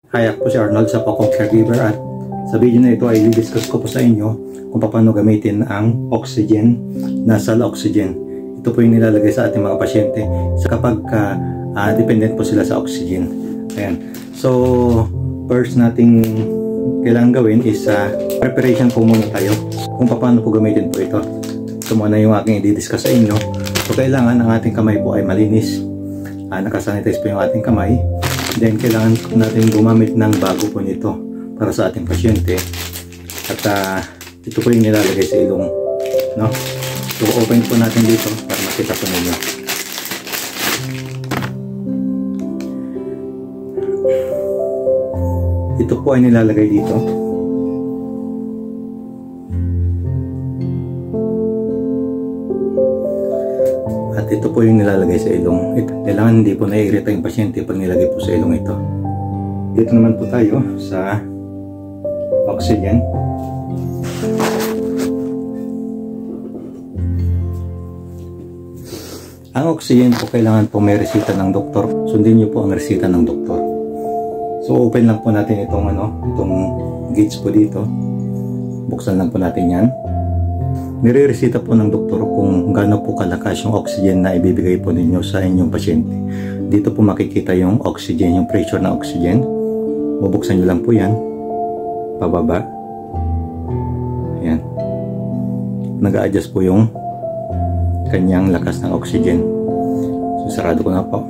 Hi, ako po si Arnold sa Pokong Caregiver at sa video na ito ay i-discuss ko po sa inyo kung paano gamitin ang oxygen, nasal oxygen. Ito po yung nilalagay sa ating mga pasyente kapag dependent po sila sa oxygen. Ayan. So, first nating kailangan gawin is preparation po muna tayo kung paano po gamitin po ito. Ito muna yung aking i-discuss sa inyo. So, kailangan ang ating kamay po ay malinis. Nakasanitize po yung ating kamay. Then, kailangan natin gumamit ng bago po nito para sa ating pasyente. At ito po yung nilalagay sa ilong. No? So, open po natin dito para makita po ninyo. Ito po ay nilalagay dito. At ito po yung nilalagay sa ilong. Kailangan hindi po naiirita yung pasyente pag nilagay po sa ilong ito. Dito naman po tayo sa oxygen. Ang oxygen po kailangan po may resita ng doktor. Sundin niyo po ang resita ng doktor. So open lang po natin itong gauge po dito. Buksan lang po natin yan. Nire-resita po ng doktor kung gaano po kalakas yung oxygen na ibibigay po ninyo sa inyong pasyente. Dito po makikita yung oxygen, yung pressure na oxygen. Bubuksan nyo lang po yan. Pababa. Ayan. Nag-a-adjust po yung kanyang lakas ng oxygen. So, sarado ko na po.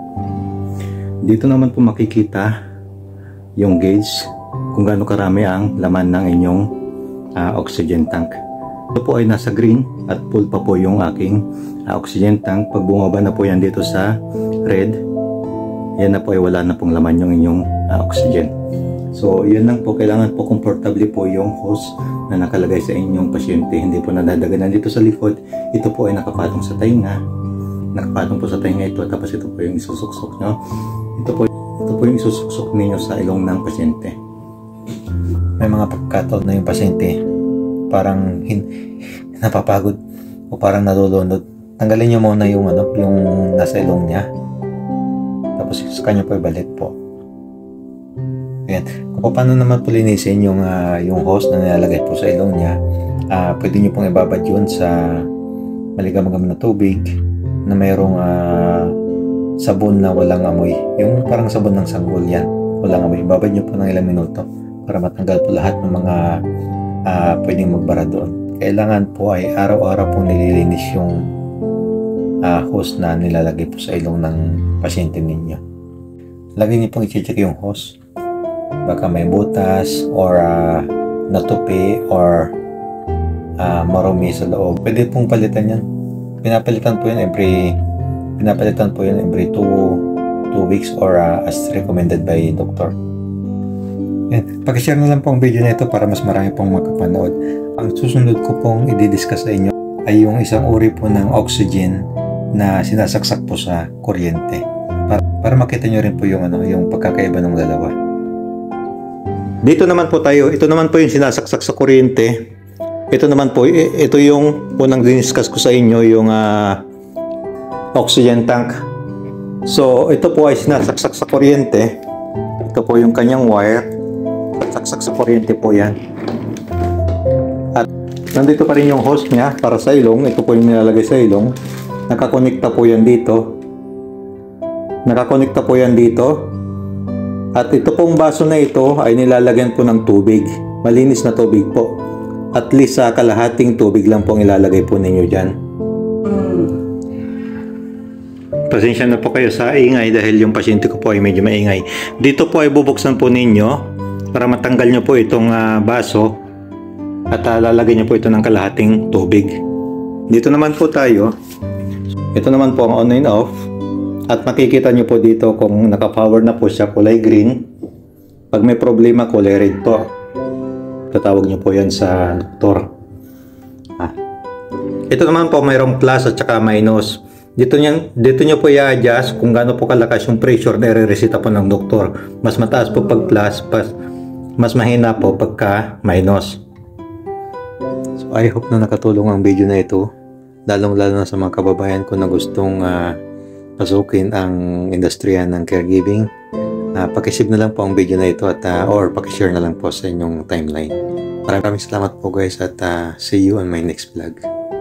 Dito naman po makikita yung gauge kung gaano karami ang laman ng inyong oxygen tank. Ito po ay nasa green at full pa po yung aking oxygen tank. Pag bumaba na po yan dito sa red, yan na po ay wala na pong laman yung inyong oxygen. So yun lang po, kailangan po comfortably po yung hose na nakalagay sa inyong pasyente. Hindi po nadadaganan dito sa likod. Ito po ay nakapatong sa tainga. Nakapatong po sa tainga ito, tapos ito po yung isusuksok nyo. Ito po yung isusuksok ninyo sa ilong ng pasyente. May mga pagkataon na yung pasyente parang napapagod o parang nalulunod. Tanggalin niyo muna yung yung nasa ilong niya. Tapos sa kanya po ibalik po. Ayan. Kung paano naman po linisin yung hose na nilalagay po sa ilong niya, pwede niyo pong ibabad yun sa maligam-gam na tubig na mayroong sabon na walang amoy. Yung parang sabon ng sanggol yan. Walang amoy. Ibabad niyo po ng ilang minuto para matanggal po lahat ng mga pwedeng magbara doon. Kailangan po ay araw-araw po nililinis yung hose na nilalagay po sa ilong ng pasyente ninyo. Lagi niyo pong i-check yung hose. Baka may butas or natupi or marumi sa loob. Pwede pong palitan yan. Pinapalitan po yan every 2 weeks or as recommended by doctor. Pag-share na lang po ang video na ito para mas marami pong makapanood. Ang susunod ko pong i-discuss sa inyo ay yung isang uri po ng oxygen na sinasaksak po sa kuryente. Para makita nyo rin po yung pagkakaiba ng dalawa. Dito naman po tayo. Ito naman po yung sinasaksak sa kuryente. Ito naman po, ito yung unang diniscuss ko sa inyo, yung oxygen tank. So, ito po ay sinasaksak sa kuryente. Ito po yung kanyang wire. Saksak sa kuryente po yan. At nandito pa rin yung hose niya para sa ilong. Ito po yung nilalagay sa ilong. Nakakonekta po yan dito. Nakakonekta po yan dito. At ito pong baso na ito ay nilalagyan po ng tubig. Malinis na tubig po. At least kalahating tubig lang po ang ilalagay po ninyo dyan. Pasensya na po kayo sa ingay dahil yung pasyente ko po ay medyo maingay. Dito po ay bubuksan po ninyo para matanggal nyo po itong baso at lalagyan nyo po ito ng kalahating tubig. Dito naman po tayo. Ito naman po ang on and off. At makikita nyo po dito kung naka-power na po siya, kulay green. Pag may problema, kulay red po. Tatawag nyo po yan sa doktor. Ito naman po mayroong plus at saka minus. Dito nyo po i-adjust kung gaano po kalakas yung pressure na i-resita po ng doktor. Mas mataas po pag plus, mas mahina po pagka minus. So I hope na nakatulong ang video na ito. Lalong-lalo na sa mga kababayan ko na gustong pasukin ang industriya ng caregiving. Pakisave na lang po ang video na ito at or pakishare na lang po sa inyong timeline. Maraming salamat po guys at see you on my next vlog.